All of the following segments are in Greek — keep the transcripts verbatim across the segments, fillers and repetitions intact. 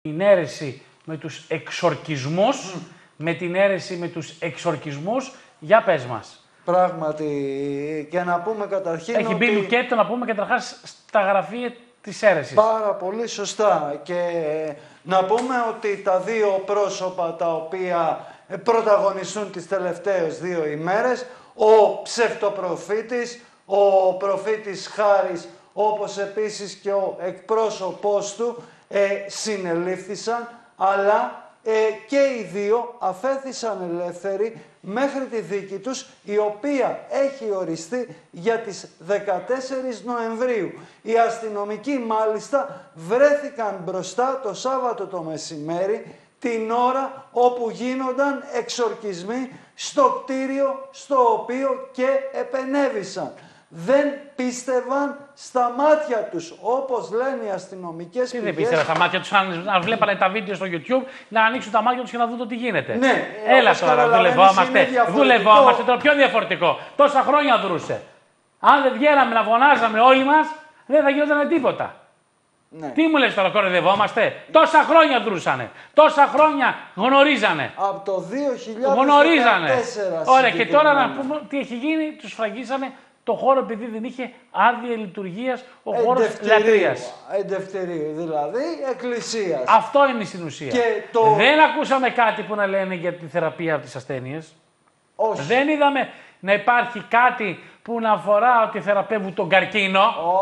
την αίρεση με τους εξορκισμούς, mm. με την αίρεση με τους εξορκισμούς. Για πες μας. Πράγματι, και να πούμε καταρχήν Έχει μπει ότι... λουκέτο να πούμε καταρχάς στα γραφεία της αίρεσης. Πάρα πολύ σωστά. Και να πούμε ότι τα δύο πρόσωπα τα οποία πρωταγωνιστούν τις τελευταίες δύο ημέρες, ο ψευτοπροφήτης, ο προφήτης Χάρης, όπως επίσης και ο εκπρόσωπός του, ε, συνελήφθησαν, αλλά ε, και οι δύο αφέθησαν ελεύθεροι μέχρι τη δίκη τους, η οποία έχει οριστεί για τις δεκατέσσερις Νοεμβρίου. Οι αστυνομικοί μάλιστα βρέθηκαν μπροστά το Σάββατο το μεσημέρι, την ώρα όπου γίνονταν εξορκισμοί στο κτίριο στο οποίο και επενέβησαν. Δεν πίστευαν στα μάτια τους, όπως λένε οι αστυνομικές πηγές. Τι δεν πίστευαν στα μάτια τους, αν, αν βλέπανε τα βίντεο στο YouTube, να ανοίξουν τα μάτια τους και να δουν το τι γίνεται. Ναι, έλα τώρα, δουλευόμαστε. Δουλευόμαστε τώρα, πιο διαφορετικό. Τόσα χρόνια δρούσε. Αν δεν βγαίναμε να φωνάζαμε όλοι μας, δεν θα γινόταν τίποτα. Ναι. Τι μου λες τώρα, κοροϊδευόμαστε. Τόσα χρόνια δρούσανε. Τόσα χρόνια γνωρίζανε. Από το δύο χιλιάδες δεκατέσσερα. Γνωρίζανε. Ωραία, και τώρα να πούμε τι έχει γίνει, τους φραγίσανε το χώρο επειδή δεν είχε άδεια λειτουργίας ο χώρος λατρείας. Εντευτερίου, δηλαδή εκκλησίας. Αυτό είναι στην ουσία. Και το... Δεν ακούσαμε κάτι που να λένε για τη θεραπεία από τις ασθένειες. Όχι. Δεν είδαμε να υπάρχει κάτι που να αφορά ότι θεραπεύουν τον καρκίνο.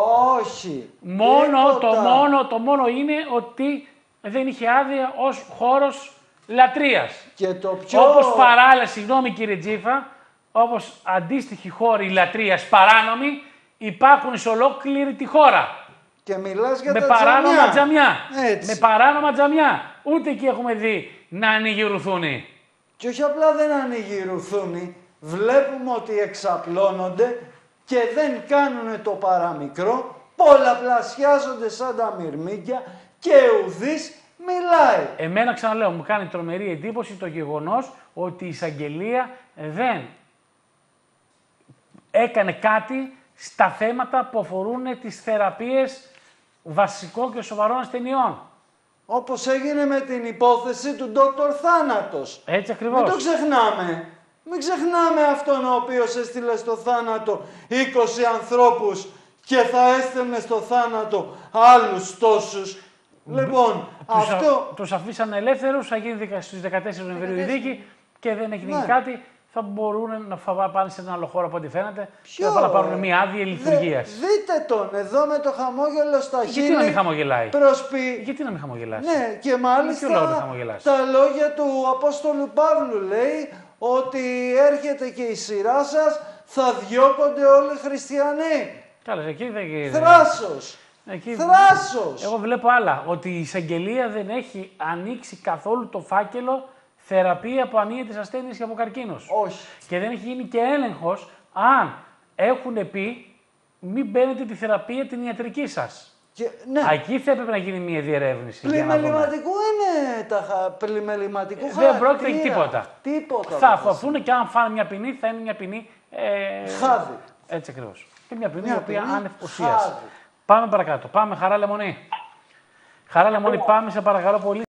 Όχι. Μόνο το, μόνο, το μόνο είναι ότι δεν είχε άδεια ως χώρος λατρείας. Και το πιο... Όπως παράλληλα, συγγνώμη κύριε Τζίφα, όπως αντίστοιχοι χώροι λατρείας παράνομοι υπάρχουν σε ολόκληρη τη χώρα. Και μιλάς για με τα παράνομα τζαμιά. τζαμιά. Με παράνομα τζαμιά. Ούτε εκεί έχουμε δει να ανοιγηρουθούν. Και όχι απλά δεν ανοιγηρουθούν, βλέπουμε ότι εξαπλώνονται και δεν κάνουν το παραμικρό, πολλαπλασιάζονται σαν τα μυρμήγκια και ουδής μιλάει. Εμένα, ξαναλέω, μου κάνει τρομερή εντύπωση το γεγονός ότι η εισαγγελία δεν έκανε κάτι στα θέματα που αφορούν τις θεραπείες βασικών και σοβαρών ασθενειών. Όπως έγινε με την υπόθεση του Δόκτωρ Θάνατος. Έτσι ακριβώς. Μην το ξεχνάμε. Μην ξεχνάμε αυτόν ο οποίος έστειλε στο θάνατο είκοσι ανθρώπους και θα έστελνε στο θάνατο άλλους τόσους. Λοιπόν, τους αυτό... Α, τους αφήσαν ελεύθερους, θα γίνει στις δεκατέσσερις Νοεμβρίου η δίκη και δεν έχει γίνει ναι. κάτι. Θα μπορούν να πάνε σε ένα άλλο χώρο από ό,τι φαίνεται Ποιο? και να πάρουν μια άδεια λειτουργίας. Δε, δείτε τον εδώ με το χαμόγελο στα χείλη. Γιατί να μην χαμογελάει. Προσποι... Γιατί να μην χαμογελάσει. Ναι, και μάλιστα τα λόγια του Απόστολου Παύλου λέει ότι έρχεται και η σειρά σας, θα διώκονται όλοι οι χριστιανοί. Καλά, εκεί δεν... Θράσος. Εκεί... Θράσος. Εγώ βλέπω άλλα, ότι η εισαγγελία δεν έχει ανοίξει καθόλου το φάκελο θεραπεία από ανίατες ασθένειες και από καρκίνους. Όχι. Και δεν έχει γίνει και έλεγχος αν έχουν πει μην μπαίνετε τη θεραπεία την ιατρική σας. Και, ναι. Εκεί θα έπρεπε να γίνει μια διερεύνηση. Πλημεληματικού είναι τα πλημεληματικού χαρακτήρα. Δεν πρόκειται για τίποτα. Τίποτα. Θα αφούν και αν φάνε μια ποινή, θα είναι μια ποινή. Ε... Χάδι. Έτσι ακριβώς. Και μια ποινή η οποία άνευ ουσίας. Πάμε παρακάτω. Πάμε, Χαρά Λεμονή. Χαρά Λεμονή, πάμε σε παρακαλώ πολύ.